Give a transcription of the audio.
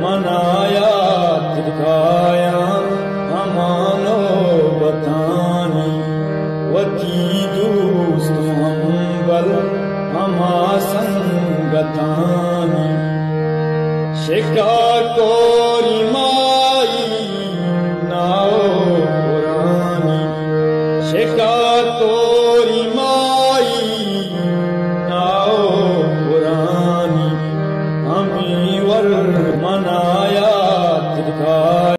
मनाया तिरकाया अमानो बतानी वती दोस्त हमबल अमा संगतानी शिका को